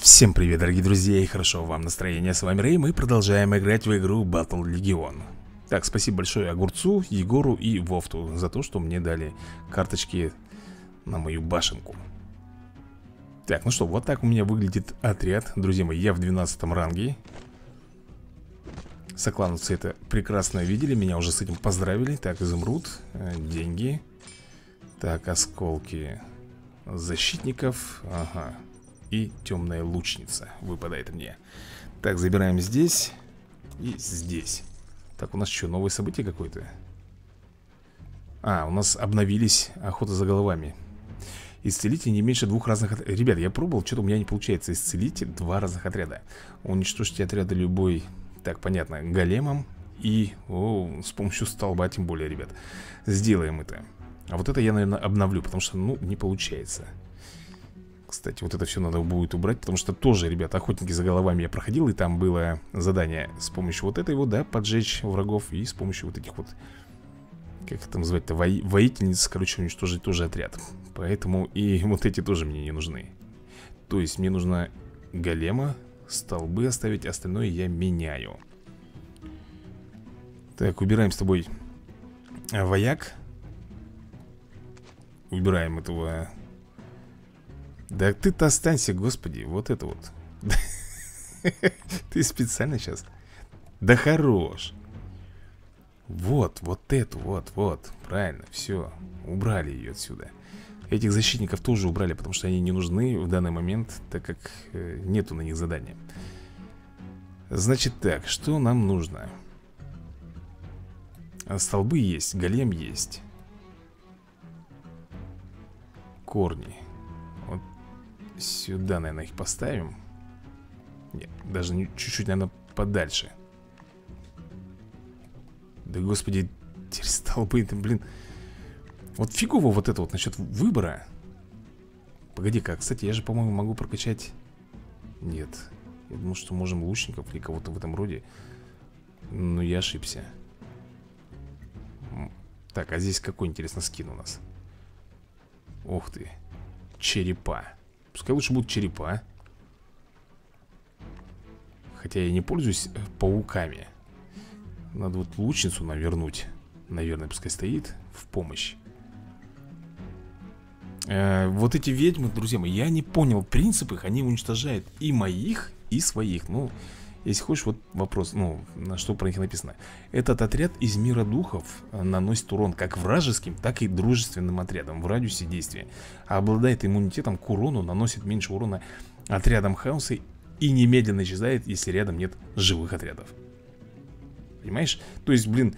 Всем привет, дорогие друзья, и хорошо вам настроение. С вами Рэй, мы продолжаем играть в игру Battle Legion. Так, спасибо большое Огурцу, Егору и Вовту за то, что мне дали карточки на мою башенку. Так, ну что, вот так у меня выглядит отряд. Друзья мои, я в 12 ранге. Соклановцы это прекрасно видели, меня уже с этим поздравили. Так, изумруд, деньги. Так, осколки защитников, ага. И темная лучница выпадает мне. Так, забираем здесь и здесь. Так, у нас что, новое событие какое-то? А, у нас обновились охота за головами. Исцелите не меньше двух разных отрядов. Ребят, я пробовал, что-то у меня не получается. Исцелите два разных отряда. Уничтожьте отряды любой. Так, понятно, големом. И, с помощью столба, тем более, ребят. Сделаем это. А вот это я, наверное, обновлю, потому что, ну, не получается. Кстати, вот это все надо будет убрать, потому что тоже, ребята, охотники за головами я проходил, и там было задание с помощью вот этой вот, да, поджечь врагов, и с помощью вот этих вот, как это называть-то, воительниц, короче, уничтожить тоже отряд. Поэтому и вот эти тоже мне не нужны. То есть мне нужно голема, столбы оставить, остальное я меняю. Так, убираем с тобой вояк. Убираем этого... Да ты-то останься, господи, вот это вот. Ты специально сейчас? Да хорош. Вот эту, вот, правильно, все. Убрали ее отсюда. Этих защитников тоже убрали, потому что они не нужны в данный момент, так как нету на них задания. Значит так, что нам нужно? Столбы есть, голем есть. Корни. Сюда, наверное, их поставим. Нет, даже чуть-чуть, наверное, подальше. Да, господи, теперь столбы, это, блин. Вот фигово вот это вот насчет выбора. Погоди-ка, кстати, я же, по-моему, могу прокачать... Нет, я думал, что можем лучников или кого-то в этом роде. Но я ошибся. Так, а здесь какой, интересно, скин у нас? Ух ты, черепа. Пускай лучше будут черепа. Хотя я не пользуюсь пауками. Надо вот лучницу навернуть. Наверное, пускай стоит в помощь. Вот эти ведьмы, друзья мои, я не понял принцип их. Они уничтожают и моих, и своих. Ну, если хочешь, вот вопрос, ну, на что про них написано. Этот отряд из мира духов наносит урон как вражеским, так и дружественным отрядам в радиусе действия. А обладает иммунитетом к урону, наносит меньше урона отрядам хаоса и немедленно исчезает, если рядом нет живых отрядов. Понимаешь? То есть, блин,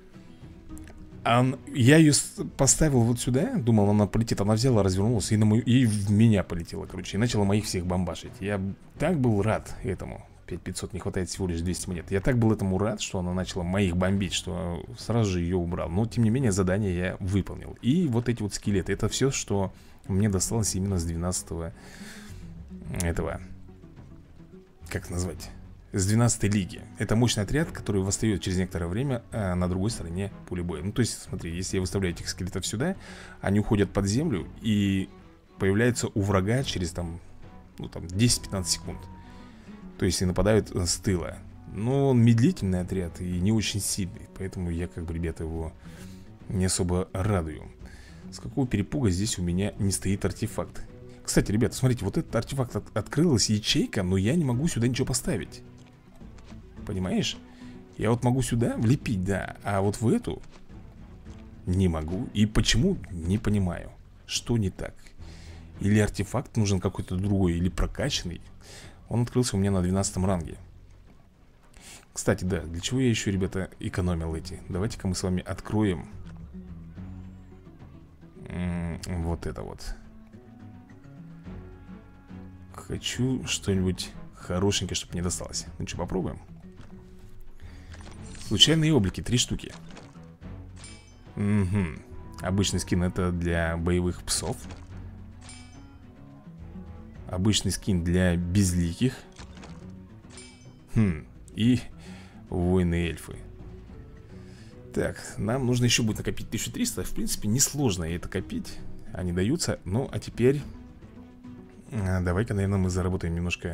я ее поставил вот сюда, думал, она полетит. Она взяла, развернулась и в меня полетела, короче. И начала моих всех бомбашить. Я так был рад этому. 5500, не хватает всего лишь 200 монет. Я так был этому рад, что она начала моих бомбить, что сразу же ее убрал. Но, тем не менее, задание я выполнил. И вот эти вот скелеты, это все, что мне досталось именно с 12-го этого, как назвать, с 12-й лиги. Это мощный отряд, который восстает через некоторое время на другой стороне поля боя. Ну, то есть, смотри, если я выставляю этих скелетов сюда, они уходят под землю и появляются у врага через там, ну, там 10-15 секунд. То есть и нападают с тыла. Но он медлительный отряд и не очень сильный. Поэтому я, как бы, ребята, его не особо радую. С какого перепуга здесь у меня не стоит артефакт? Кстати, ребята, смотрите, вот этот артефакт открылась ячейка, но я не могу сюда ничего поставить. Понимаешь? Я вот могу сюда влепить, да. А вот в эту не могу. И почему? Не понимаю. Что не так? Или артефакт нужен какой-то другой, или прокачанный. Он открылся у меня на 12 ранге. Кстати, да, для чего я еще, ребята, экономил эти? Давайте-ка мы с вами откроем вот это вот. Хочу что-нибудь хорошенькое, чтобы мне досталось. Ну что, попробуем? Случайные облики, 3 штуки. Угу. Обычный скин это для боевых псов. Обычный скин для безликих. И воины-эльфы. Так, нам нужно еще будет накопить 1300. В принципе, несложно это копить. Они даются. Ну, а теперь Давай-ка, наверное, мы заработаем немножко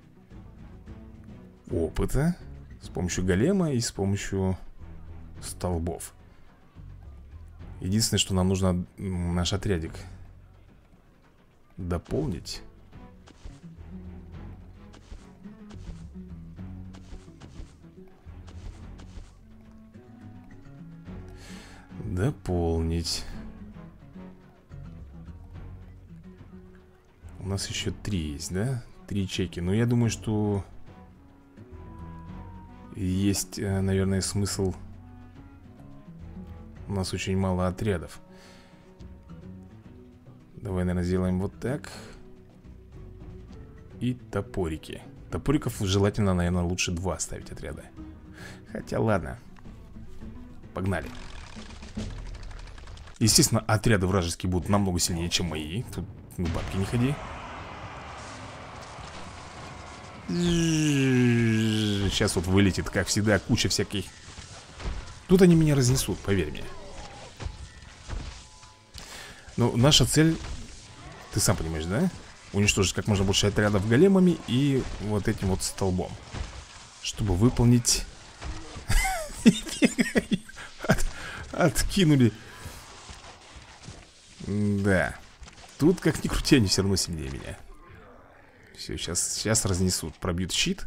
опыта с помощью голема и с помощью столбов. Единственное, что нам нужно наш отрядик дополнить. Дополнить. У нас еще 3 есть, да? 3 ячейки. Но я думаю, что есть, наверное, смысл. У нас очень мало отрядов. Давай, наверное, сделаем вот так. И топорики. Топориков желательно, наверное, лучше 2 ставить отряда. Хотя, ладно. Погнали. Естественно, отряды вражеские будут намного сильнее, чем мои. Тут бабки не ходи. Сейчас вот вылетит, как всегда, куча всяких. Тут они меня разнесут, поверь мне. Но наша цель, ты сам понимаешь, да? Уничтожить как можно больше отрядов големами и вот этим вот столбом, чтобы выполнить. Откинули. Да. Тут, как ни крути, они все равно сильнее меня. Все, сейчас разнесут. Пробьют щит.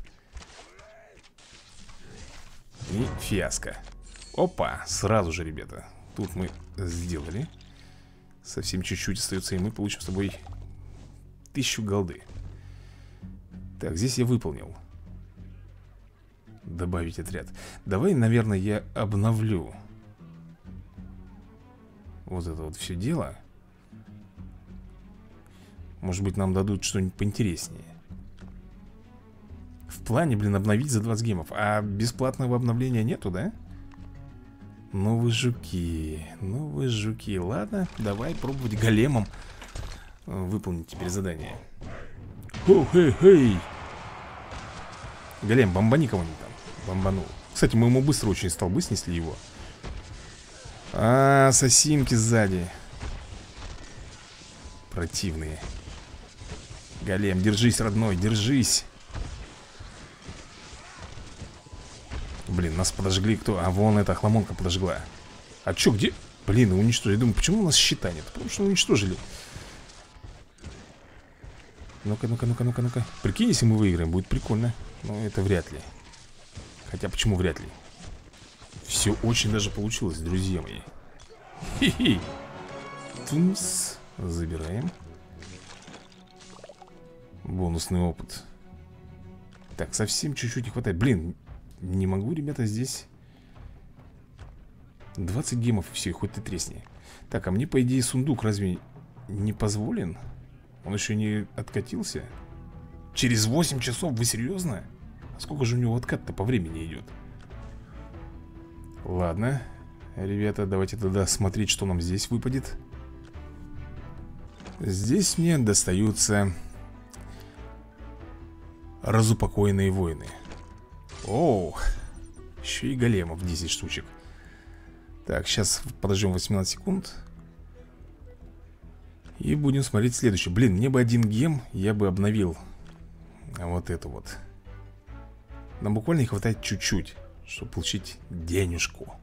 И фиаско. Опа, сразу же, ребята. Тут мы сделали. Совсем чуть-чуть остается, и мы получим с тобой 1000 голды. Так, здесь я выполнил. Добавить отряд. Давай, наверное, я обновлю вот это вот все дело. Может быть, нам дадут что-нибудь поинтереснее. В плане, блин, обновить за 20 гемов. А бесплатного обновления нету, да? Ну вы жуки. Ну вы жуки. Ладно, давай пробовать големом выполнить теперь задание. Хей-хей. Голем, бомбани кого-нибудь там. Бомбанул. Кстати, мы ему быстро очень столбы снесли его. Сосинки сзади. Противные. Голем, держись, родной, держись. Блин, нас подожгли кто? А вон эта охламонка подожгла. А чё, где? Блин, уничтожили. Я думаю, почему у нас щита нет? Потому что уничтожили. Ну-ка, ну-ка, ну-ка, ну-ка, ну-ка. Прикинь, если мы выиграем, будет прикольно. Но это вряд ли. Хотя почему вряд ли? Все очень даже получилось, друзья мои. Хи-хи. Тумс. Забираем. Бонусный опыт. Так, совсем чуть-чуть не хватает. Блин, не могу, ребята, здесь 20 гемов и все, хоть ты тресни. Так, а мне, по идее, сундук разве не позволен? Он еще не откатился? Через 8 часов, вы серьезно? А сколько же у него откат-то по времени идет? Ладно, ребята, давайте тогда смотреть, что нам здесь выпадет. Здесь мне достаются разупокоенные воины. Оу, еще и големов 10 штучек. Так, сейчас подождем 18 секунд. И будем смотреть следующее. Блин, мне бы 1 гем, я бы обновил вот это вот. Нам буквально не хватает чуть-чуть, чтобы получить денежку.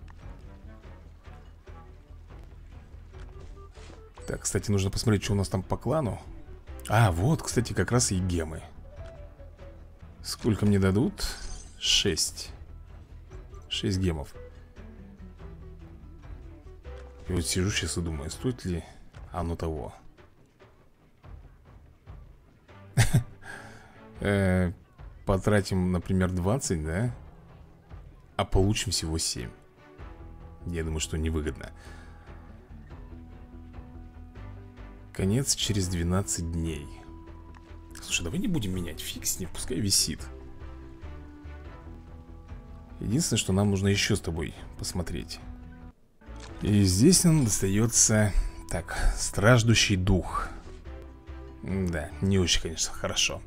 Так, кстати, нужно посмотреть, что у нас там по клану. А, вот, кстати, как раз и гемы. Сколько мне дадут? 6 гемов. И вот сижу сейчас и думаю, стоит ли оно того. Потратим, например, 20, да? А получим всего 7. Я думаю, что невыгодно. Конец через 12 дней. Слушай, давай не будем менять. Фиг с ним, пускай висит. Единственное, что нам нужно еще с тобой посмотреть. И здесь нам достается... Так, страждущий дух. Да, не очень, конечно, хорошо.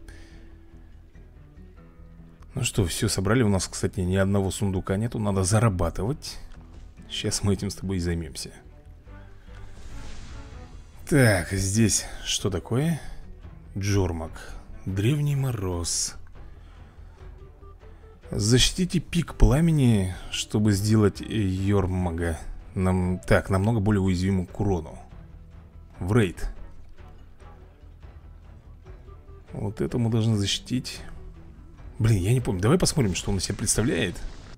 Ну что, все собрали. У нас, кстати, ни одного сундука нету. Надо зарабатывать. Сейчас мы этим с тобой и займемся. Так, здесь что такое? Джормак. Древний мороз. Защитите пик пламени, чтобы сделать Йормага намного более уязвимым к урону. В рейд. Вот это мы должны защитить. Блин, я не помню. Давай посмотрим, что он из себя представляет.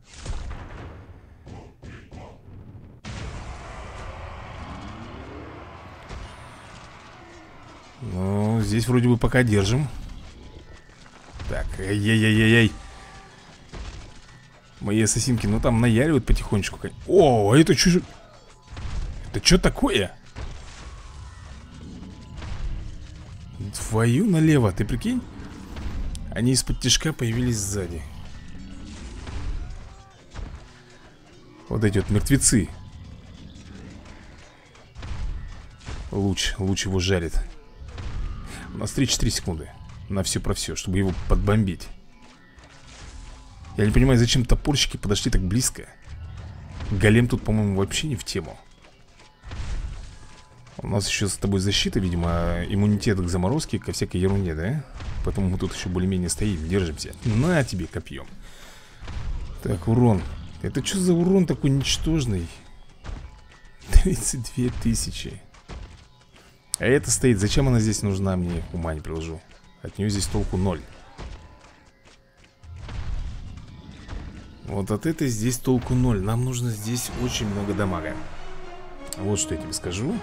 Ну, здесь вроде бы пока держим. Так, ай-яй-яй-яй-яй. Мои ассасинки, ну там наяривают потихонечку. О, это что же... Это что такое? Твою налево, ты прикинь? Они из-под тишка появились сзади. Вот эти вот мертвецы. Луч его жарит. У нас 3-4 секунды на все про все, чтобы его подбомбить. Я не понимаю, зачем топорщики подошли так близко. Голем тут, по-моему, вообще не в тему. У нас еще с тобой защита, видимо, иммунитет к заморозке, ко всякой ерунде, да? Поэтому мы тут еще более-менее стоим, держимся. На тебе копьем. Так, урон. Это что за урон такой ничтожный? 32 тысячи. А это стоит, зачем она здесь нужна, мне ума не приложу. От нее здесь толку 0. Вот от этой здесь толку 0. Нам нужно здесь очень много дамага. Вот что я тебе скажу.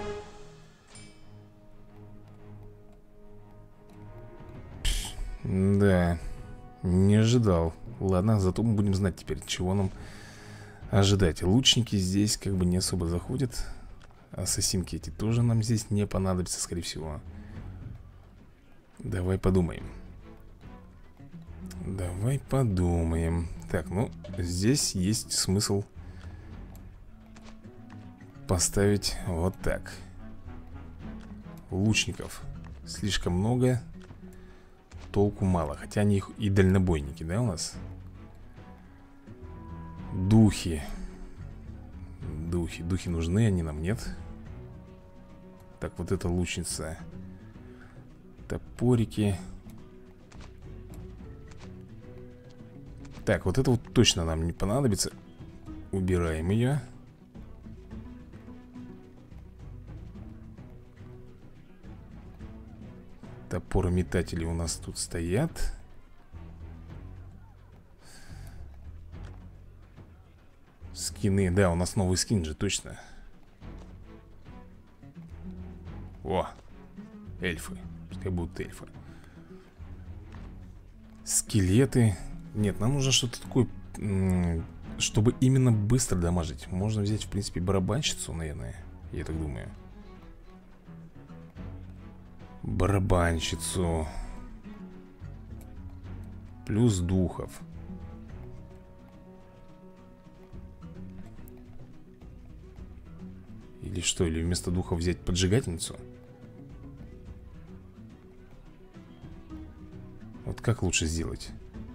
Да, не ожидал. Ладно, зато мы будем знать теперь, чего нам ожидать. Лучники здесь как бы не особо заходят. Ассасинки эти тоже нам здесь не понадобятся, скорее всего. Давай подумаем. Давай подумаем. Так, ну, здесь есть смысл поставить вот так. Лучников слишком много, толку мало. Хотя они и дальнобойники, да, у нас? Духи. Духи нужны, они нам нет. Так, вот эта лучница. Топорики. Так, вот это вот точно нам не понадобится. Убираем ее. Топорометатели у нас тут стоят. Скины, да, у нас новый скин же, точно. О, эльфы. Пускай будут эльфы. Скелеты. Нет, нам нужно что-то такое, чтобы именно быстро дамажить. Можно взять, в принципе, барабанщицу, наверное. Я так думаю. Барабанщицу. Плюс духов. Или что, или вместо духа взять поджигательницу? Вот как лучше сделать?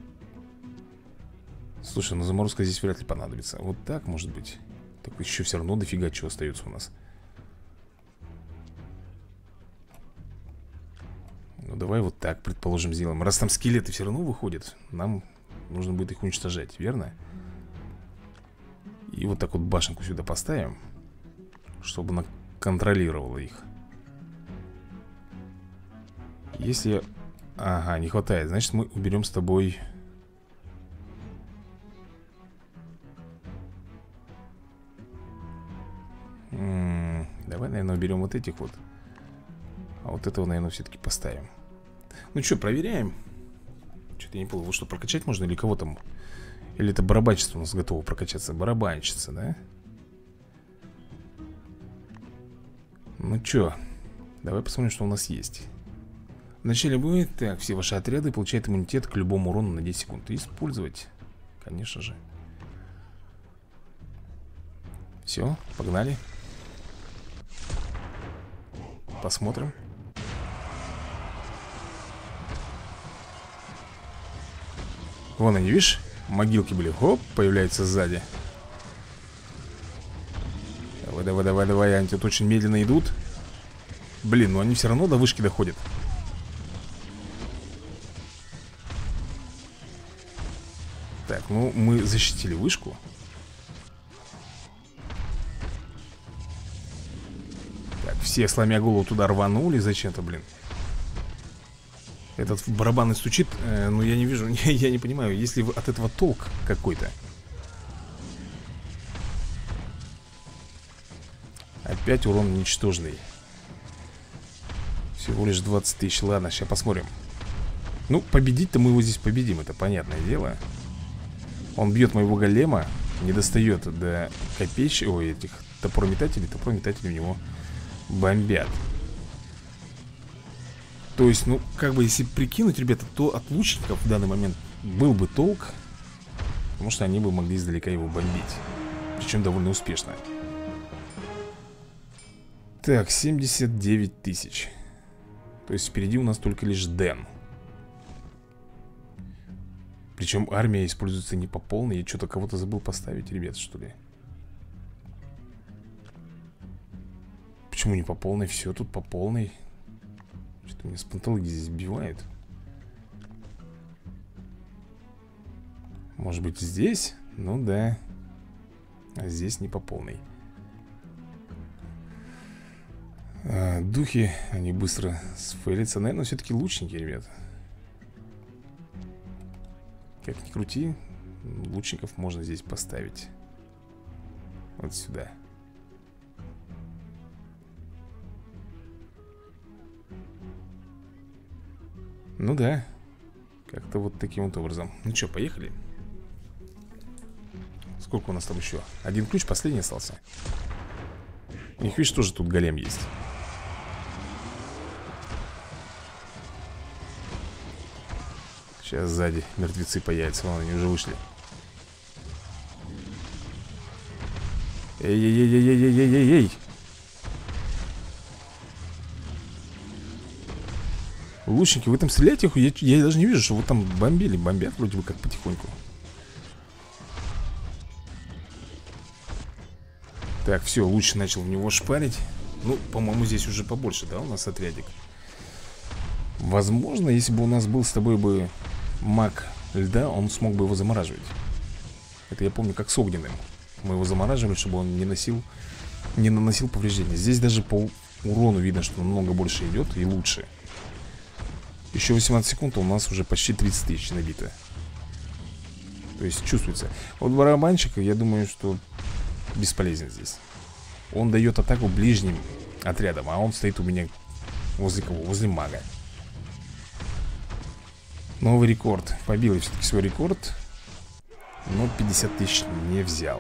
Слушай, ну заморозка здесь вряд ли понадобится. Вот так, может быть. Так еще все равно дофига чего остается у нас. Ну давай вот так, предположим, сделаем. Раз там скелеты все равно выходят, нам нужно будет их уничтожать, верно? И вот так вот башенку сюда поставим, чтобы она контролировала их. Если... Ага, не хватает, значит мы уберем с тобой... Давай, наверное, уберем вот этих вот. А вот этого, наверное, все-таки поставим. Ну что, проверяем. Что-то я не понял, вот что, прокачать можно или кого там? Или это барабанщица у нас готова прокачаться? Барабанщица, да? Ну что, давай посмотрим, что у нас есть. Вначале будет, так, все ваши отряды получают иммунитет к любому урону на 10 секунд. Использовать, конечно же. Все, погнали. Посмотрим. Вон они, видишь? Могилки были, хоп, появляются сзади. Давай, давай, давай, давай. Они тут очень медленно идут. Блин, ну они все равно до вышки доходят. Так, ну мы защитили вышку. Так, все, сломя голову, туда рванули зачем-то, блин. Этот барабан и стучит, но я не вижу, я не понимаю, есть ли от этого толк какой-то. Опять урон ничтожный. Всего лишь 20 тысяч. Ладно, сейчас посмотрим. Ну, победить-то мы его здесь победим, это понятное дело. Он бьет моего голема, не достает до копеечек. Ой, этих топорометателей. Топорометатели у него бомбят. То есть, ну, как бы, если прикинуть, ребята, то от лучников в данный момент был бы толк. Потому что они бы могли издалека его бомбить. Причем довольно успешно. Так, 79 тысяч. То есть впереди у нас только лишь Дэн. Причем армия используется не по полной. Я что-то кого-то забыл поставить, ребят, что ли. Почему не по полной? Все тут по полной. Что-то меня с пантологии здесь сбивает. Может быть здесь? Ну да. А здесь не по полной. Духи, они быстро сфейлятся. Наверное, все-таки лучники, ребят. Как ни крути, лучников можно здесь поставить. Вот сюда. Ну да. Как-то вот таким вот образом. Ну что, поехали. Сколько у нас там еще? Один ключ, последний остался. У них, видишь, тоже тут голем есть. Сейчас сзади мертвецы появятся. Вон они уже вышли. Эй-эй-эй-эй-эй-эй-эй-эй! Лучники, вы там стреляете? Я даже не вижу, что вы там бомбили. Бомбят вроде бы как потихоньку. Так, все, луч начал в него шпарить. Ну, по-моему, здесь уже побольше, да, у нас отрядик. Возможно, если бы у нас был с тобой бы маг льда, он смог бы его замораживать. Это я помню, как с огненным. Мы его замораживали, чтобы он не наносил повреждения. Здесь даже по урону видно, что намного больше идет и лучше. Еще 18 секунд, а у нас уже почти 30 тысяч набито. То есть чувствуется. Вот барабанщик, я думаю, что бесполезен здесь. Он дает атаку ближним отрядам, а он стоит у меня возле кого? Возле мага. Новый рекорд. Побил я все-таки свой рекорд. Но 50 тысяч не взял.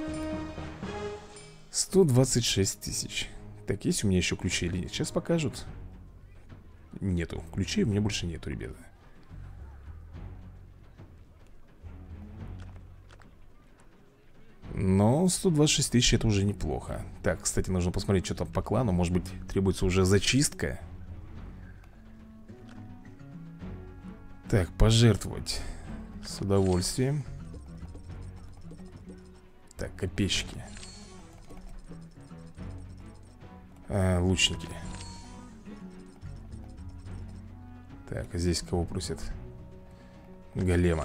126 тысяч. Так, есть у меня еще ключи или нет? Сейчас покажут. Нету. Ключей у меня больше нету, ребята. Но 126 тысяч это уже неплохо. Так, кстати, нужно посмотреть, что там по клану. Может быть, требуется уже зачистка. Так, пожертвовать. С удовольствием. Так, копейщики. Лучники. Так, а здесь кого просят? Голема.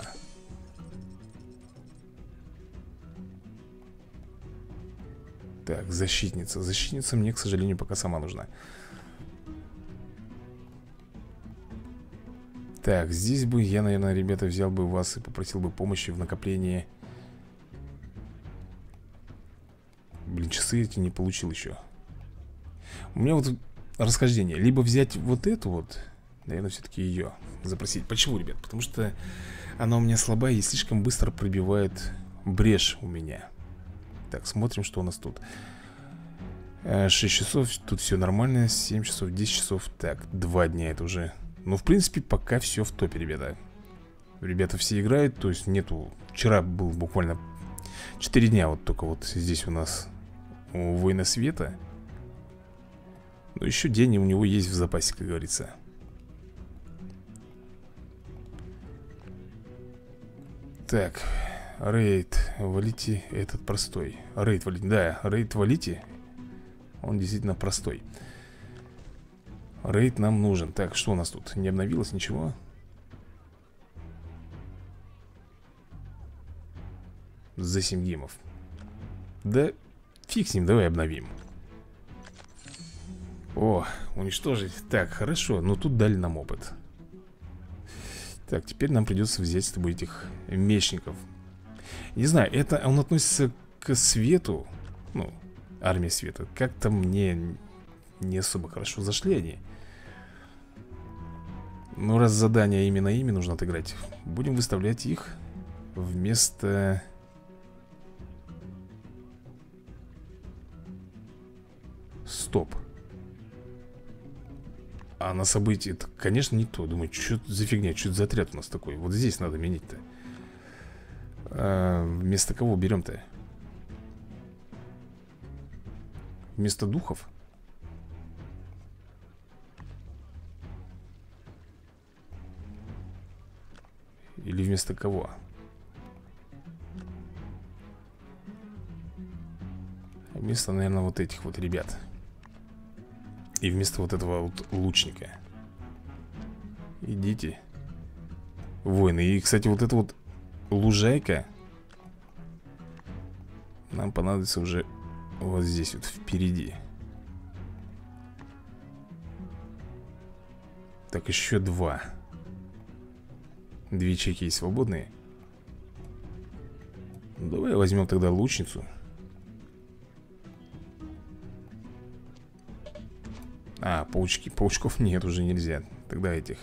Так, защитница. Защитница мне, к сожалению, пока сама нужна. Так, здесь бы я, наверное, ребята, взял бы вас и попросил бы помощи в накоплении. Блин, часы эти не получил еще. У меня вот расхождение. Либо взять вот эту вот, наверное, все-таки ее запросить. Почему, ребят? Потому что она у меня слабая и слишком быстро пробивает брешь у меня. Так, смотрим, что у нас тут. 6 часов, тут все нормально. 7 часов, 10 часов. Так, 2 дня это уже. Ну, в принципе, пока все в топе, ребята. Ребята все играют, то есть нету. Вчера был буквально 4 дня вот только вот здесь у нас у Воина Света. Но еще день у него есть в запасе, как говорится. Так, рейд, валите этот простой. Рейд валите, да, рейд валите. Он действительно простой. Рейд нам нужен. Так, что у нас тут? Не обновилось ничего? За 7 гемов. Да фиг с ним, давай обновим. О, уничтожить. Так, хорошо, но тут дали нам опыт. Так, теперь нам придется взять с тобой этих мечников. Не знаю, это он относится к свету. Ну, армия света. Как-то мне не особо хорошо зашли они. Ну, раз задание именно ими нужно отыграть, будем выставлять их вместо... Стоп. А на событии это, конечно, не то. Думаю, что это за фигня, что это за отряд у нас такой. Вот здесь надо менять-то. Вместо кого берем-то? Вместо духов? Или вместо кого? Вместо, наверное, вот этих вот ребят. И вместо вот этого вот лучника. Идите, воины. И, кстати, вот эта вот лужайка нам понадобится уже вот здесь вот впереди. Так, еще два. Две ячейки есть свободные. Давай возьмем тогда лучницу. А, паучки. Паучков нет, уже нельзя. Тогда этих.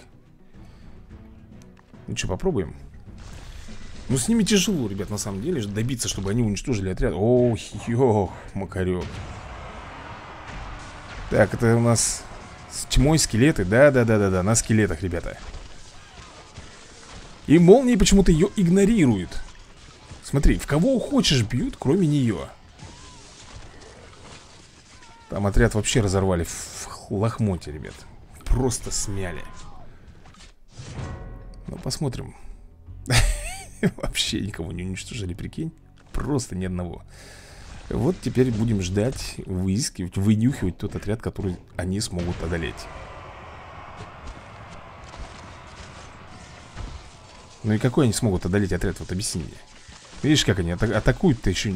Ну что, попробуем? Ну, с ними тяжело, ребят, на самом деле. Добиться, чтобы они уничтожили отряд. Ох, ёх, макарёк. Так, это у нас с тьмой скелеты. Да, на скелетах, ребята. И молнии почему-то ее игнорируют. Смотри, в кого хочешь бьют, кроме нее. Там отряд вообще разорвали в лохмоте, ребят. Просто смяли. Ну, посмотрим. Вообще никого не уничтожили, прикинь. Просто ни одного. Вот теперь будем ждать, выискивать, вынюхивать тот отряд, который они смогут одолеть. Ну и какой они смогут одолеть отряд, вот объясни мне. Видишь, как они атакуют-то еще.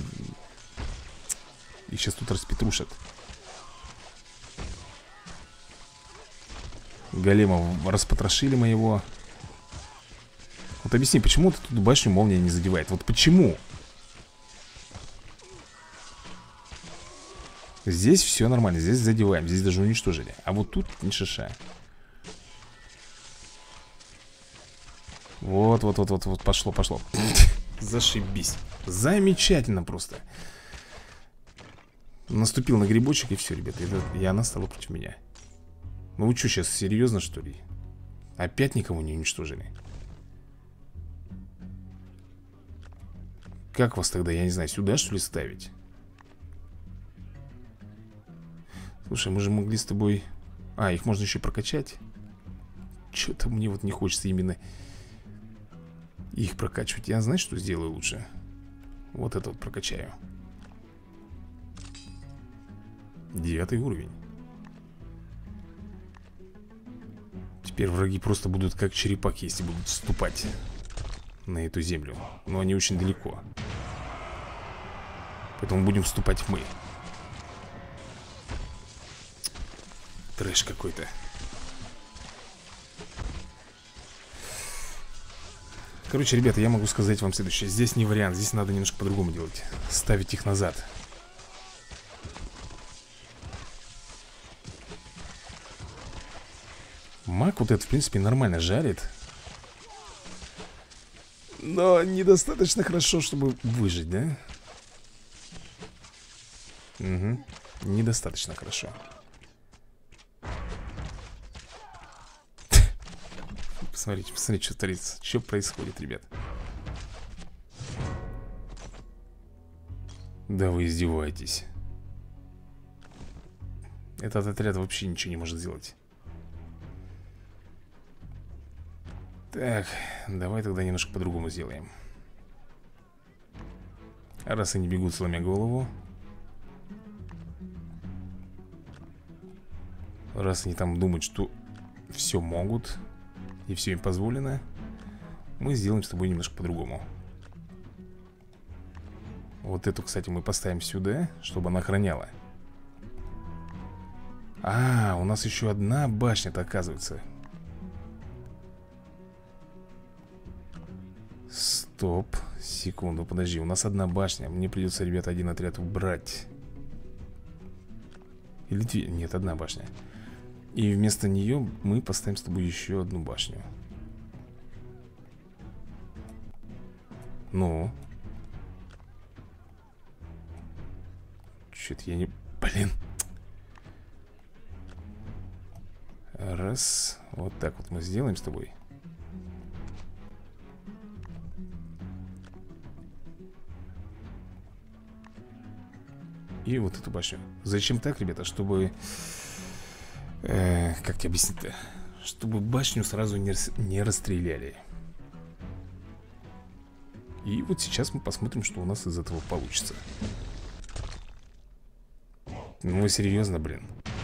И сейчас тут распетрушат. Голема распотрошили моего. Вот объясни, почему ты тут башню молния не задевает? Вот почему? Здесь все нормально, здесь задеваем, здесь даже уничтожили. А вот тут ни шиша. Вот, пошло. Зашибись. Замечательно просто. Наступил на грибочек и все, ребята. И она стала против меня. Ну вы что, сейчас серьезно, что ли? Опять никого не уничтожили? Как вас тогда, я не знаю, сюда что ли ставить? Слушай, мы же могли с тобой... А, их можно еще прокачать. Что-то мне вот не хочется именно их прокачивать. Я знаю, что сделаю лучше. Вот это вот прокачаю. 9 уровень. Теперь враги просто будут как черепахи, если будут вступать на эту землю. Но они очень далеко. Поэтому будем вступать мы. Трэш какой-то. Короче, ребята, я могу сказать вам следующее. Здесь не вариант, здесь надо немножко по-другому делать. Ставить их назад. Маг вот этот, в принципе, нормально жарит. Но недостаточно хорошо, чтобы выжить, да? Угу. Недостаточно хорошо. Посмотрите, что творится. Что происходит, ребят? Да вы издеваетесь. Этот отряд вообще ничего не может сделать. Так, давай тогда немножко по-другому сделаем. Раз они бегут, сломя голову. Раз они там думают, что все могут и все им позволено, мы сделаем с тобой немножко по-другому. Вот эту, кстати, мы поставим сюда, чтобы она охраняла. А, у нас еще одна башня-то оказывается. Стоп, секунду, подожди. У нас одна башня. Мне придется, ребята, один отряд убрать. Или две? Нет, одна башня. И вместо нее мы поставим с тобой еще одну башню. Ну. Чё-то я не... Блин. Раз. Вот так вот мы сделаем с тобой. И вот эту башню. Зачем так, ребята? Чтобы... как тебе объяснить-то? Чтобы башню сразу не расстреляли. И вот сейчас мы посмотрим, что у нас из этого получится. Ну, серьезно, блин.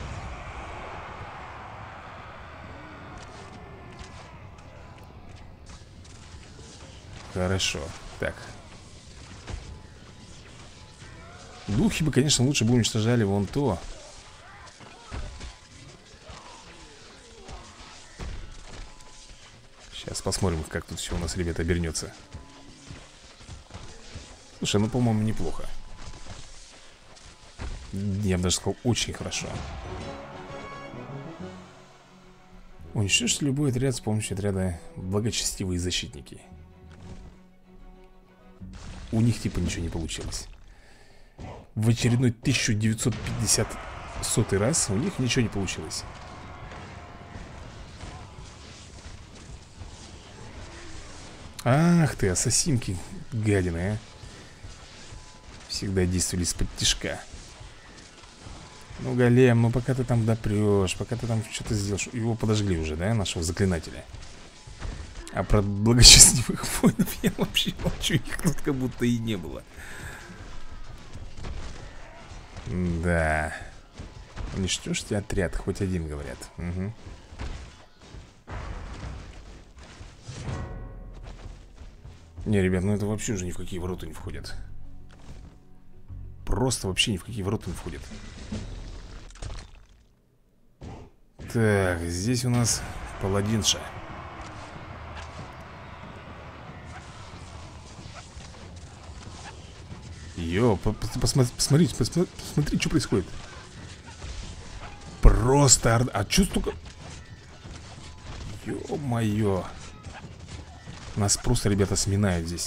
Хорошо. Так. Духи бы, конечно, лучше бы уничтожали вон то. Сейчас посмотрим, как тут все у нас, ребята, обернется. Слушай, ну, по-моему, неплохо. Я бы даже сказал, очень хорошо. Уничтожить любой отряд с помощью отряда благочестивые защитники. У них типа ничего не получилось. В очередной 1950 сотый раз у них ничего не получилось. Ах ты, ассасинки, гадины, а. Всегда действовали из-под тишка. Ну, голем, ну пока ты там допрешь, пока ты там что-то сделаешь. Его подожгли уже, да, нашего заклинателя. А про благочестивых воинов я вообще молчу, их тут как будто и не было. Да. Уничтожьте отряд, хоть один, говорят. Угу. Не, ребят, ну это вообще уже ни в какие ворота не входят. Просто вообще ни в какие ворота не входят. Так, здесь у нас паладинша. Йо, посмотрите, посмотри, что происходит. Просто орда. А что столько... Ё-моё. Нас просто, ребята, сминают здесь.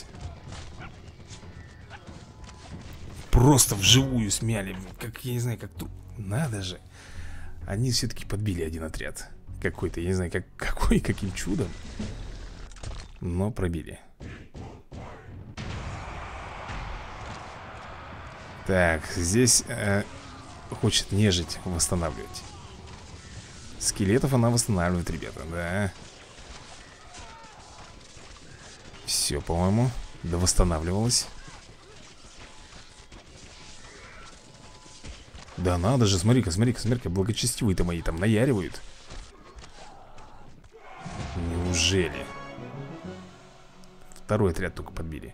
Просто вживую смяли. Как, я не знаю, как тут. Надо же. Они все-таки подбили один отряд. Какой-то, я не знаю, каким чудом. Но пробили. Так, здесь хочет нежить восстанавливать. Скелетов она восстанавливает, ребята, да. Все, по-моему, да восстанавливалось. Да надо же, смотри-ка, смотри-ка, смотри-ка, благочестивые-то мои там наяривают. Неужели? Второй отряд только подбили.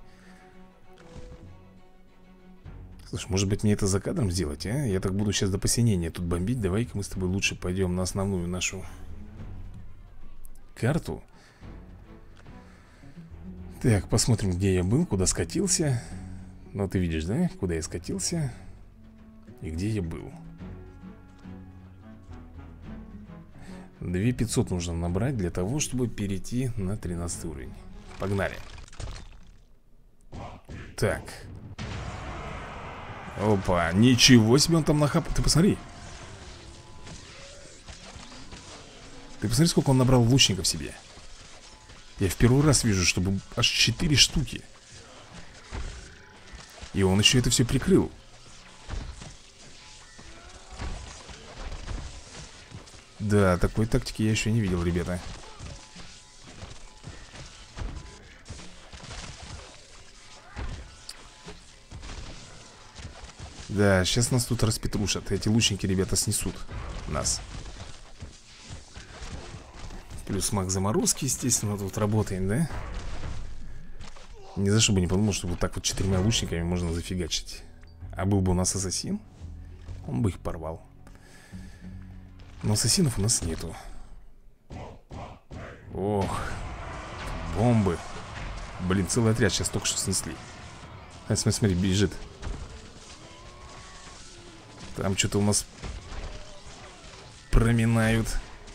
Слушай, может быть мне это за кадром сделать, а? Я так буду сейчас до посинения тут бомбить. Давай-ка мы с тобой лучше пойдем на основную нашу карту. Так, посмотрим, где я был, куда скатился. Ну, ты видишь, да, куда я скатился и где я был. 2500 нужно набрать для того, чтобы перейти на 13 уровень. Погнали. Так. Опа, ничего себе он там нахапал. Ты посмотри. Ты посмотри, сколько он набрал лучников себе. Я в первый раз вижу, чтобы аж 4 штуки. И он еще это все прикрыл. Да, такой тактики я еще не видел, ребята. Да, сейчас нас тут распетрушат. Эти лучники, ребята, снесут нас. Плюс маг заморозки, естественно, тут работаем, да? Ни за что бы не подумал, что вот так вот 4 лучниками можно зафигачить. А был бы у нас ассасин, он бы их порвал. Но ассасинов у нас нету. Ох, бомбы. Блин, целый отряд сейчас только что снесли. Смотри, смотри, бежит. Там что-то у нас проминают.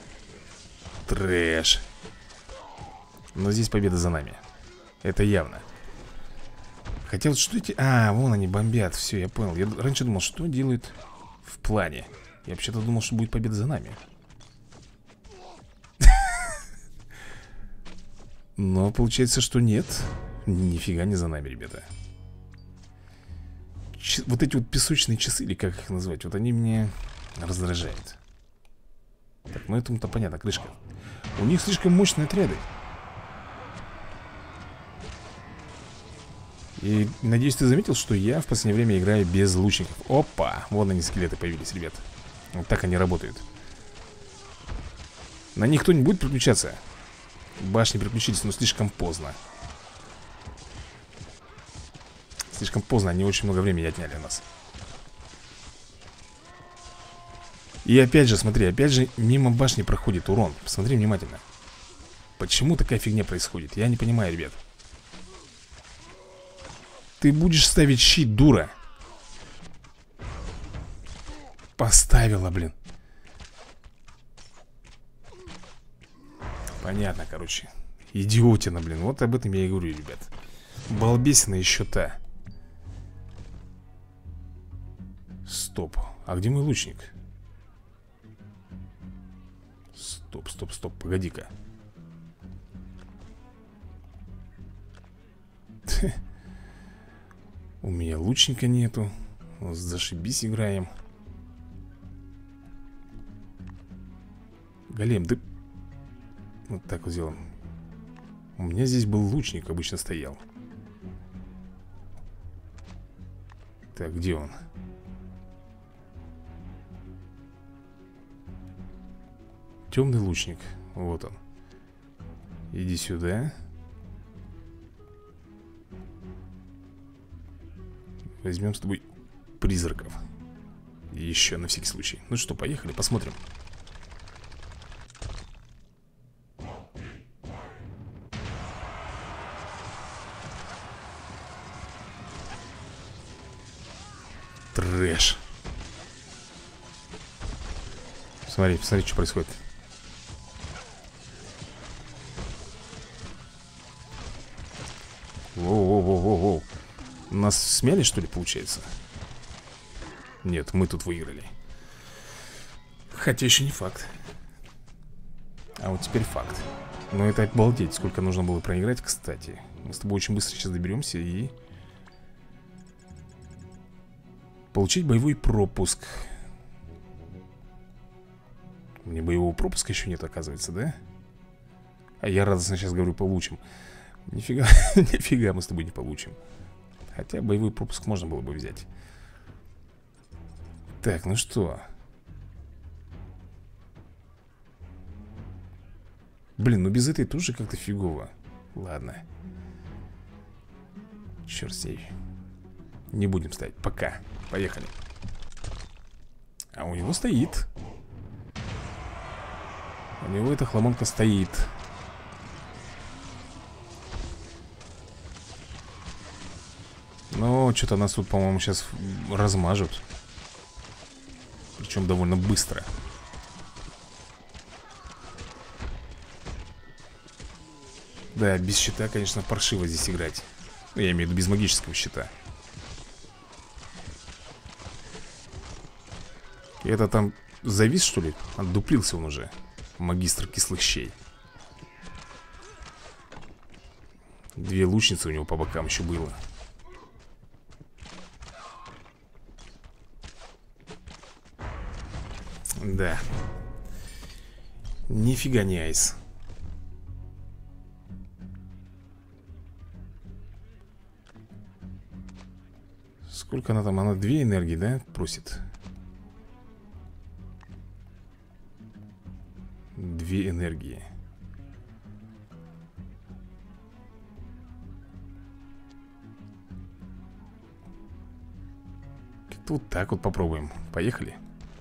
Трэш. Но здесь победа за нами. Это явно. Хотя вот что эти... А, вон они бомбят. Все, я понял. Я раньше думал, что делают в плане. Я вообще-то думал, что будет победа за нами. Но получается, что нет. Нифига не за нами, ребята. Вот эти вот песочные часы, или как их назвать, вот они мне раздражают. Так, ну этому-то понятно, крышка. У них слишком мощные отряды. И надеюсь, ты заметил, что я в последнее время играю без лучников. Опа, вон они, скелеты появились, ребят. Вот так они работают. На них кто-нибудь будет переключаться? Башни переключились, но слишком поздно. Слишком поздно, они очень много времени отняли у нас. И опять же, смотри, опять же мимо башни проходит урон. Посмотри внимательно. Почему такая фигня происходит? Я не понимаю, ребят. Ты будешь ставить щит, дура. Поставила, блин. Понятно, короче. Идиотина, блин. Вот об этом я и говорю, ребят. Балбесина еще та. Стоп. А где мой лучник? Стоп, стоп, стоп. Погоди-ка. У меня лучника нету. Зашибись, играем. Голем, да... Вот так вот сделаем. У меня здесь был лучник, обычно стоял. Так, где он? Темный лучник. Вот он. Иди сюда. Возьмем с тобой призраков. Еще на всякий случай. Ну что, поехали, посмотрим. Трэш. Смотри, посмотри, что происходит. Воу-воу-воу-воу-воу. Нас смяли, что ли, получается? Нет, мы тут выиграли. Хотя еще не факт. А вот теперь факт. Но это обалдеть, сколько нужно было проиграть, кстати. Мы с тобой очень быстро сейчас доберемся и... Получить боевой пропуск. Мне боевого пропуска еще нет, оказывается, да? А я радостно сейчас говорю, получим. Нифига, нифига мы с тобой не получим. Хотя боевой пропуск можно было бы взять. Так, ну что? Блин, ну без этой тоже как-то фигово. Ладно. Черт с ней. Не будем ставить, пока. Поехали. А у него стоит. У него эта хламонка стоит. Но что-то нас тут, по-моему, сейчас размажут. Причем довольно быстро. Да, без щита, конечно, паршиво здесь играть. Ну, я имею в виду без магического щита. Это там завис, что ли? Отдуплился он уже. Магистр кислых щей. Две лучницы у него по бокам еще было. Да. Нифига не айс. Сколько она там? Она 2 энергии, да, просит? 2 энергии. Тут так вот попробуем. Поехали.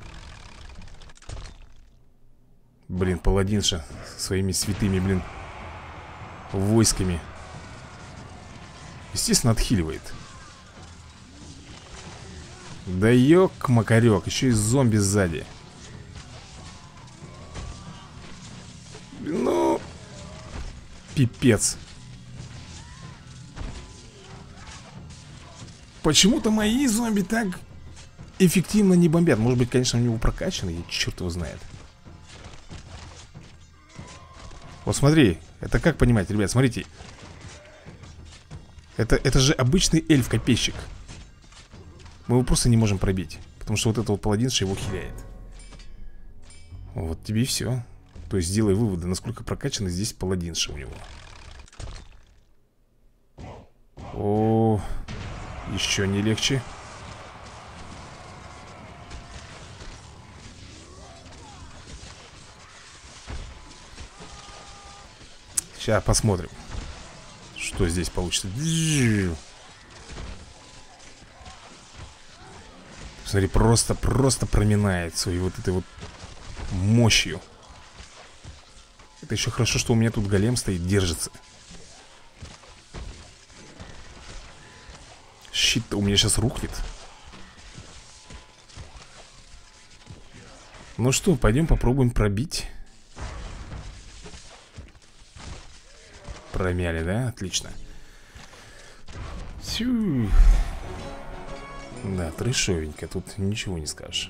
Блин, паладинша со своими святыми, блин, войсками. Естественно, отхиливает. Да ёк-макарёк, еще и зомби сзади. Ну, пипец. Почему-то мои зомби так эффективно не бомбят. Может быть, конечно, у него прокачанный, черт его знает. Вот смотри, это как понимать, ребят, смотрите. Это же обычный эльф-копейщик. Мы его просто не можем пробить, потому что вот это вот паладинша его хиляет. Вот тебе и все. То есть сделай выводы, насколько прокачаны здесь паладинша у него. О, еще не легче. Сейчас посмотрим, что здесь получится. Смотри, просто проминает своей вот этой вот мощью. Это еще хорошо, что у меня тут голем стоит, держится. Щит у меня сейчас рухнет. Ну что, пойдем попробуем пробить. Промяли, да? Отлично. Тю. Да, трэшовенько, тут ничего не скажешь.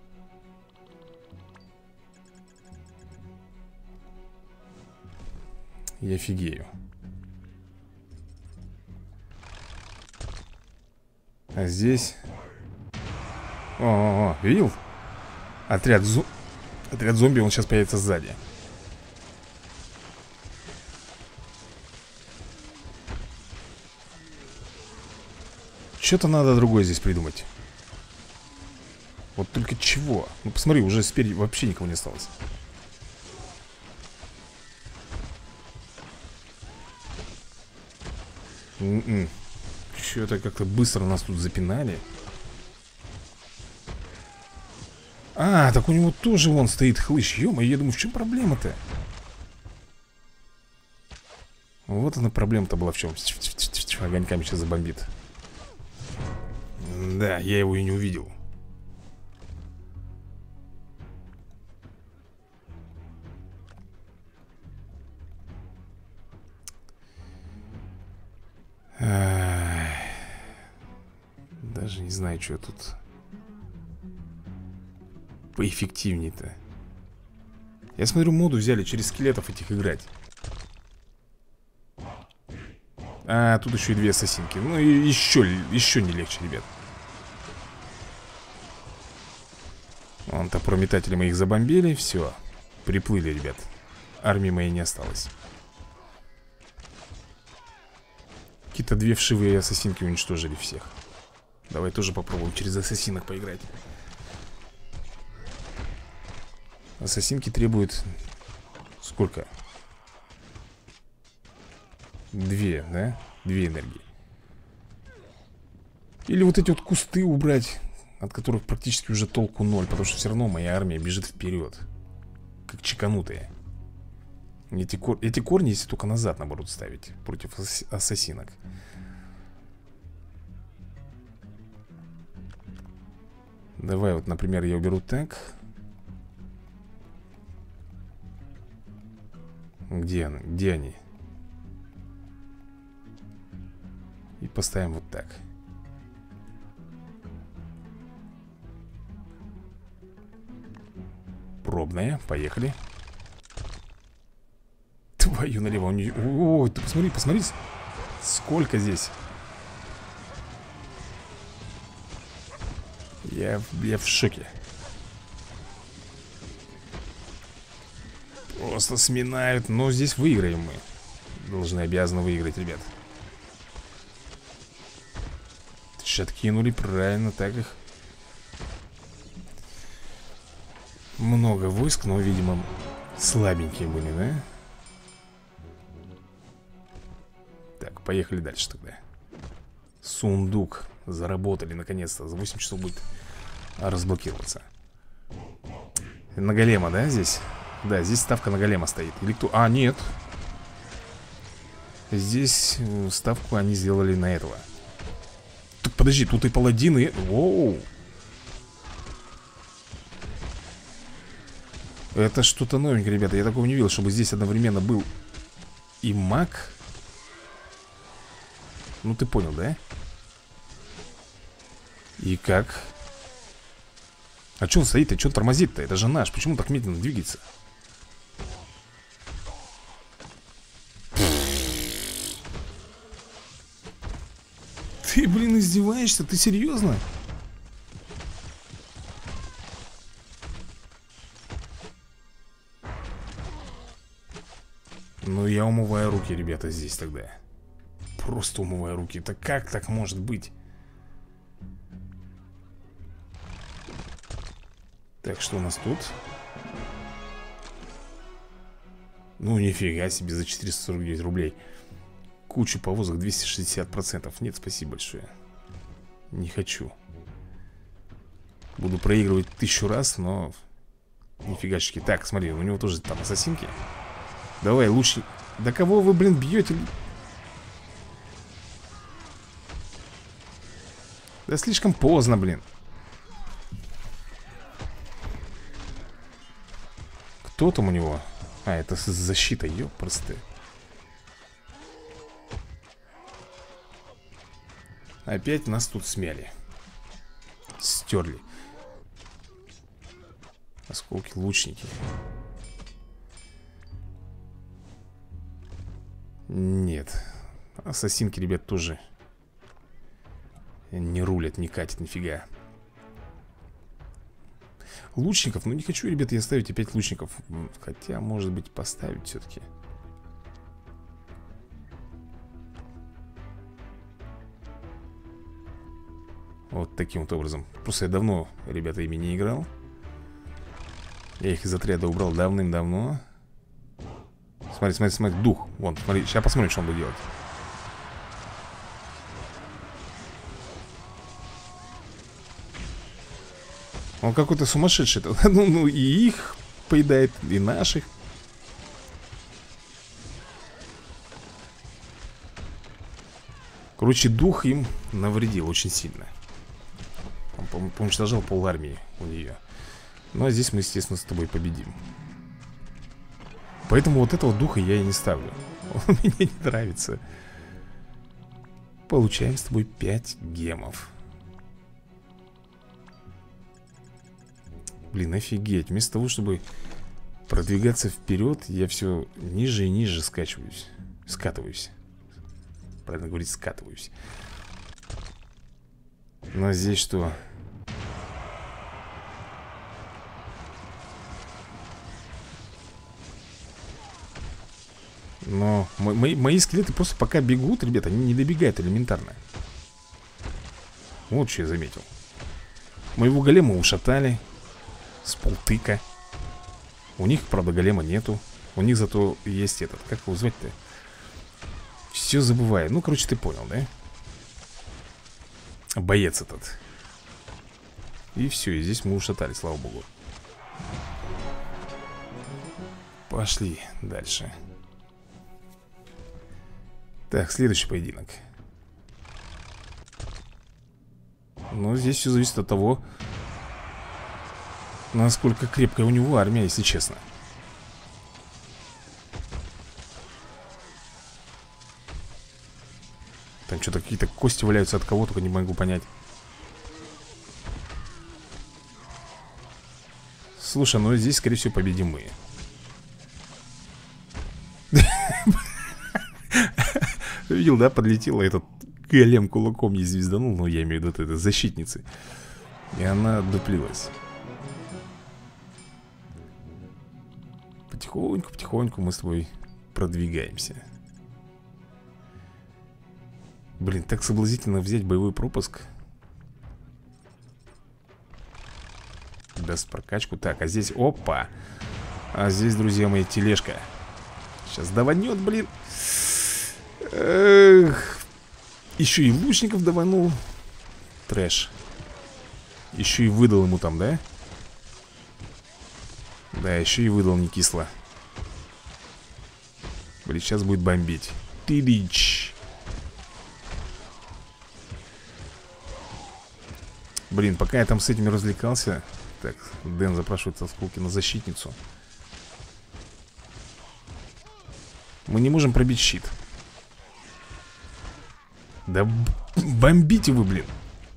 Я офигею. А здесь... О, видел? Отряд зомби, он сейчас появится сзади. Что-то надо другое здесь придумать. Вот только чего? Ну посмотри, уже спереди вообще никого не осталось. Что-то как-то быстро нас тут запинали. А, так у него тоже вон стоит хлыщ. Ё-моё, я думаю, в чем проблема-то? Вот она проблема-то была в чем. Огоньками сейчас забомбит. Да, я его и не увидел. Даже не знаю, что тут поэффективнее-то. Я смотрю, моду взяли через скелетов этих играть. А, тут еще и две ассасинки. Ну и еще не легче, ребят. Вон топорометатели мы их забомбили. Все, приплыли, ребят. Армии моей не осталось. Какие-то две вшивые ассасинки уничтожили всех. Давай тоже попробуем через ассасинок поиграть. Ассасинки требуют... Сколько? Две, да? Две энергии. Или вот эти вот кусты убрать, от которых практически уже толку ноль. Потому что все равно моя армия бежит вперед, как чеканутые. Эти корни, если только назад, наоборот, ставить против ассасинок. Давай вот, например, я уберу так. Где они? Где они? И поставим вот так. Пробная, поехали. Твою налево. Ой, ты посмотри, посмотри. Сколько здесь. Я в шоке. Просто сминают. Но здесь выиграем мы. Должны, обязаны выиграть, ребят. Откинули, правильно, так их. Много войск, но, видимо, слабенькие были, да? Так, поехали дальше тогда. Сундук. Заработали наконец-то. За 8 часов будет разблокироваться. На голема, да, здесь? Да, здесь ставка на голема стоит. Или кто? А, нет. Здесь ставку они сделали на этого. Так, подожди, тут и паладины. Воу. Это что-то новенькое, ребята. Я такого не видел, чтобы здесь одновременно был и маг. Ну, ты понял, да? И как? А что он стоит? А что он тормозит-то? Это же наш. Почему он так медленно двигается? Ты, блин, издеваешься? Ты серьезно? Ну, я умываю руки, ребята, здесь тогда. Просто умываю руки. Это как так может быть? Так, что у нас тут? Ну, нифига себе, за 449 рублей. Кучу повозок, 260%. Нет, спасибо большое. Не хочу. Буду проигрывать 1000 раз, но... Нифигачки. Так, смотри, у него тоже там ассасинки. Давай, лучше... Да кого вы, блин, бьете? Да слишком поздно, блин. Кто там у него? А, это защита, ёпрсты. Опять нас тут смяли. Стерли. Осколки лучники. Нет. Ассасинки, ребят, тоже не рулят, не катят, нифига. Лучников, ну не хочу, ребята, я ставить опять лучников. Хотя, может быть, поставить все-таки. Вот таким вот образом. Просто я давно, ребята, ими не играл. Я их из отряда убрал давным-давно. Смотри, смотри, смотри, дух. Вон, смотри, сейчас посмотрим, что он будет делать. Он какой-то сумасшедший. Ну, и их поедает, и наших. Короче, дух им навредил очень сильно. Он уничтожал пол армии у нее. Ну, а здесь мы, естественно, с тобой победим. Поэтому вот этого духа я и не ставлю. Он мне не нравится. Получаем с тобой 5 гемов. Блин, офигеть. Вместо того, чтобы продвигаться вперед, я все ниже и ниже скачиваюсь. Скатываюсь. Правильно говорить, скатываюсь. Но здесь что? Но мои скелеты просто пока бегут, ребята, они не добегают элементарно. Вот что я заметил. Моего голема ушатали с полтыка. У них, правда, голема нету. У них зато есть этот, как его звать-то? Все забываю. Ну, короче, ты понял, да? Боец этот. И все, и здесь мы ушатали, слава богу. Пошли дальше. Так, следующий поединок. Но здесь все зависит от того, насколько крепкая у него армия, если честно. Там что-то какие-то кости валяются от кого, только не могу понять. Слушай, ну здесь, скорее всего, победим мы. Видел, да, подлетела этот голем кулаком ей звезданул. Ну, я имею в виду, это защитницы. И она дуплилась. Потихоньку, потихоньку мы с тобой продвигаемся. Блин, так соблазнительно взять боевой пропуск. Даст прокачку. Так, а здесь, опа. А здесь, друзья мои, тележка. Сейчас даванет, блин. Эх. Еще и лучников даванул. Трэш. Еще и выдал ему там, да? Да, еще и выдал не кисло. Блин, сейчас будет бомбить. Тыдыч. Блин, пока я там с этими развлекался. Так, Дэн запрашивает осколки на защитницу. Мы не можем пробить щит. Да бомбите вы, блин.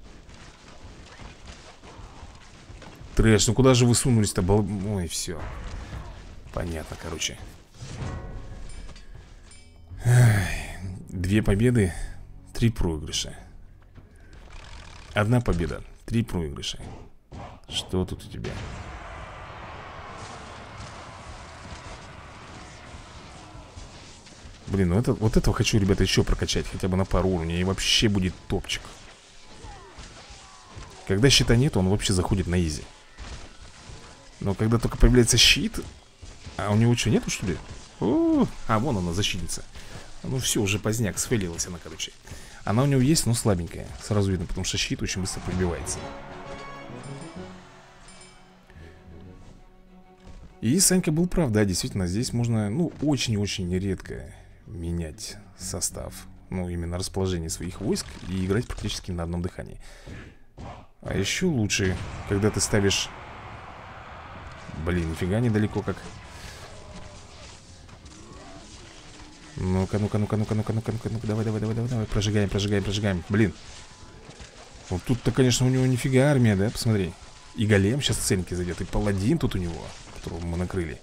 Трэш, ну куда же вы сунулись-то? Ой, все. Понятно, короче. 2 победы, 3 проигрыша. 1 победа, 3 проигрыша. Что тут у тебя? Блин, ну это, вот этого хочу, ребята, еще прокачать. Хотя бы на пару уровней. И вообще будет топчик. Когда щита нет, он вообще заходит на изи. Но когда только появляется щит. А у него что, нету, что ли? А, вон она, защитница. Ну все, уже поздняк, сфейлилась она, короче. Она у него есть, но слабенькая. Сразу видно, потому что щит очень быстро пробивается. И Санька был прав, да, действительно, здесь можно, ну, очень-очень редко менять состав. Ну, именно расположение своих войск и играть практически на одном дыхании. А еще лучше, когда ты ставишь... Блин, нифига недалеко как. Ну-ка, ну-ка, ну-ка, ну-ка, ну-ка, ну-ка, ну-ка, ну-ка, давай, давай, давай, давай, давай, прожигаем, прожигаем, прожигаем. Блин. Вот тут-то, конечно, у него нифига армия, да, посмотри. И голем сейчас в ценники зайдет, и паладин тут у него, которого мы накрыли.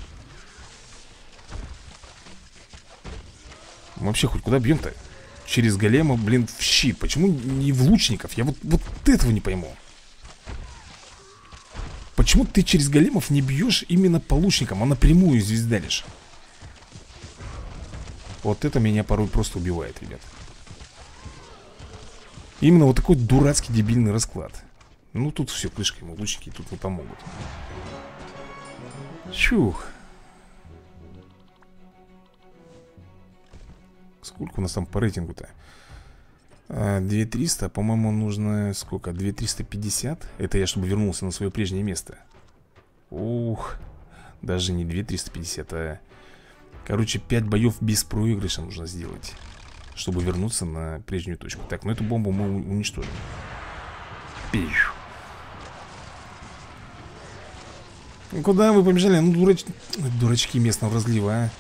Мы вообще хоть куда бьем-то? Через голема, блин, в щит. Почему не в лучников? Я вот этого не пойму. Почему ты через големов не бьешь именно по лучникам, а напрямую звездалишь? Вот это меня порой просто убивает, ребят. Именно вот такой дурацкий дебильный расклад. Ну тут все, крышка ему, лучники тут не помогут. Чух. Сколько у нас там по рейтингу-то? 2300, по-моему, нужно сколько? 2350? Это я чтобы вернулся на свое прежнее место. Ух. Даже не 2350, а... Короче, 5 боев без проигрыша нужно сделать, чтобы вернуться на прежнюю точку. Так, ну эту бомбу мы уничтожим. Пиш. Куда вы побежали? Ну, дурачки местного разлива, а.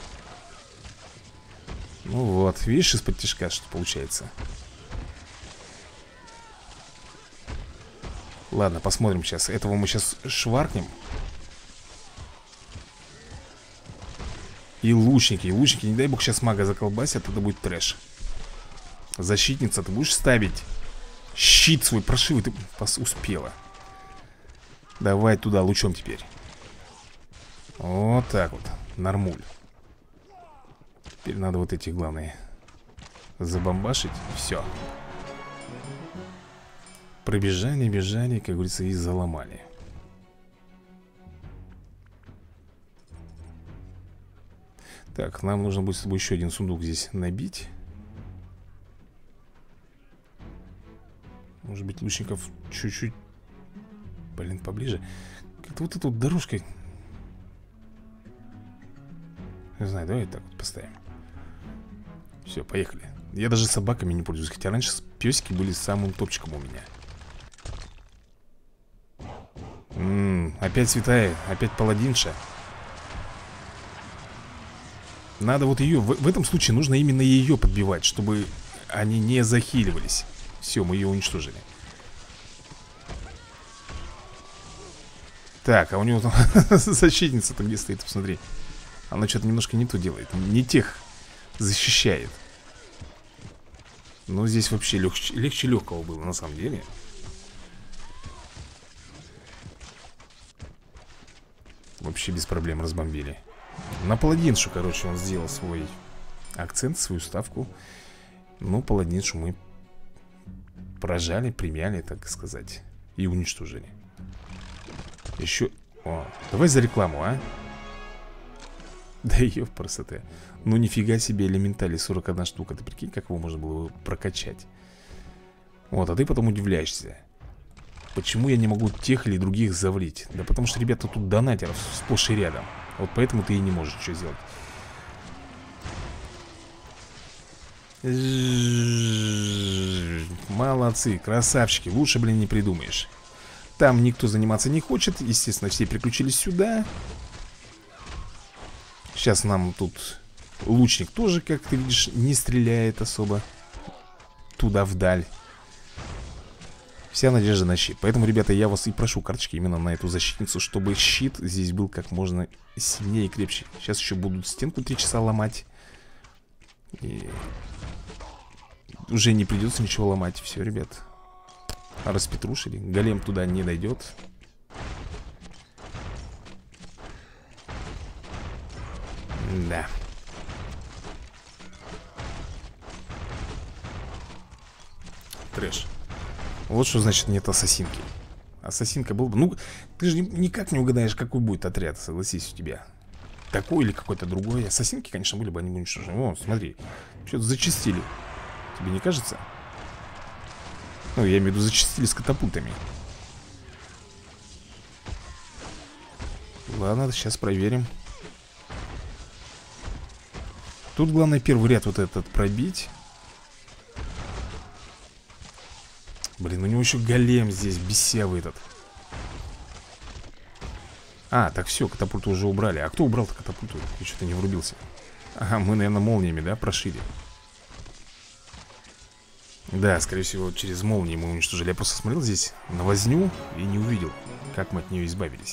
Ну вот, видишь, из-под тишка что получается. Ладно, посмотрим сейчас. Этого мы сейчас шваркнем. И лучники, не дай бог сейчас мага заколбасят, это будет трэш. Защитница, ты будешь ставить щит свой прошивый, ты успела. Давай туда лучом теперь. Вот так вот, нормуль. Теперь надо вот эти, главные, забомбашить, все. Пробежали, бежали, как говорится, и заломали. Так, нам нужно будет с тобой еще один сундук здесь набить. Может быть, лучников чуть-чуть, блин, поближе. Как-то вот эта вот дорожка. Не знаю, давай так вот поставим. Все, поехали. Я даже собаками не пользуюсь, хотя раньше песики были самым топчиком у меня. Опять святая, опять паладинша. Надо вот ее, в этом случае нужно именно ее подбивать, чтобы они не захиливались. Все, мы ее уничтожили. Так, а у него там защитница-то где стоит, посмотри. Она что-то немножко не то делает, не тех защищает. Но здесь вообще легче легкого было на самом деле. Вообще без проблем разбомбили. На паладиншу, короче, он сделал свой акцент, свою ставку. Ну, паладиншу мы прожали, примяли, так сказать, и уничтожили. Еще... О, давай за рекламу, а? Да ее красота. Ну, нифига себе, элементали 41 штука. Ты прикинь, как его можно было прокачать. Вот, а ты потом удивляешься, почему я не могу тех или других завалить. Да потому что, ребята, тут донатеров сплошь и рядом. Вот поэтому ты и не можешь ничего сделать. Молодцы, красавчики. Лучше, блин, не придумаешь. Там никто заниматься не хочет. Естественно, все переключились сюда. Сейчас нам тут лучник тоже, как ты видишь, не стреляет особо туда вдаль. Вся надежда на щит. Поэтому, ребята, я вас и прошу карточки именно на эту защитницу, чтобы щит здесь был как можно сильнее и крепче. Сейчас еще будут стенку 3 часа ломать. И уже не придется ничего ломать. Все, ребят, распетрушили. Голем туда не дойдет. Да. Трэш. Вот что значит нет ассасинки. Ассасинка был бы... Ну, ты же никак не угадаешь, какой будет отряд, согласись, у тебя. Такой или какой-то другой. Ассасинки, конечно, были бы, они бы уничтожены. О, смотри, что-то зачистили. Тебе не кажется? Ну, я имею в виду, зачистили с катапультами. Ладно, сейчас проверим. Тут главное первый ряд вот этот пробить. Блин, у него еще голем здесь, бесявый этот. А, так все, катапульту уже убрали. А кто убрал-то катапульту? Я что-то не врубился. Ага, мы, наверное, молниями, да, прошили. Да, скорее всего, через молнии мы уничтожили. Я просто смотрел здесь на возню и не увидел, как мы от нее избавились.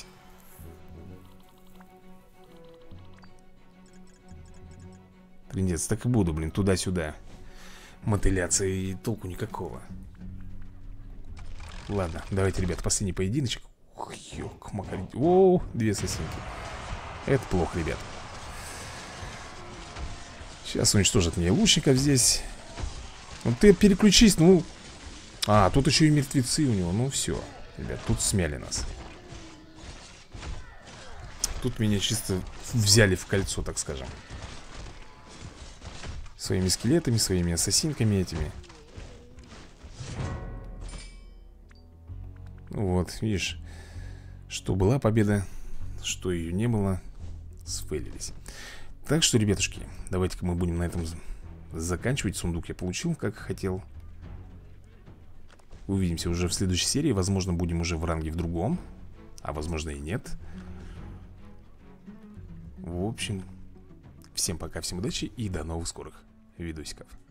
Трындец, так и буду, блин, туда-сюда мотыляться, и толку никакого. Ладно, давайте, ребят, последний поединочек. Ох, ёк-макарь. Оу, 2 сосинки. Это плохо, ребят. Сейчас уничтожат мне лучников здесь. Ну ты переключись, ну. А, тут еще и мертвецы у него. Ну все, ребят, тут смяли нас. Тут меня чисто взяли в кольцо, так скажем. Своими скелетами, своими ассасинками этими. Вот, видишь, что была победа, что ее не было, сфейлились. Так что, ребятушки, давайте-ка мы будем на этом заканчивать. Сундук я получил, как хотел. Увидимся уже в следующей серии. Возможно, будем уже в ранге в другом, а возможно и нет. В общем, всем пока, всем удачи и до новых скорых видосиков.